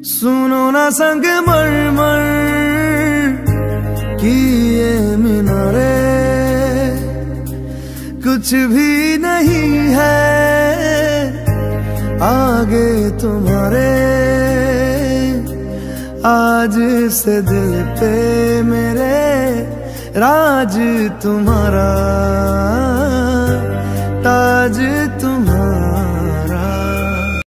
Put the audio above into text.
सुनो ना संग मरमर की ये मीनारे, कुछ भी नहीं है आगे तुम्हारे। आज से दिल पे मेरे राज तुम्हारा, ताज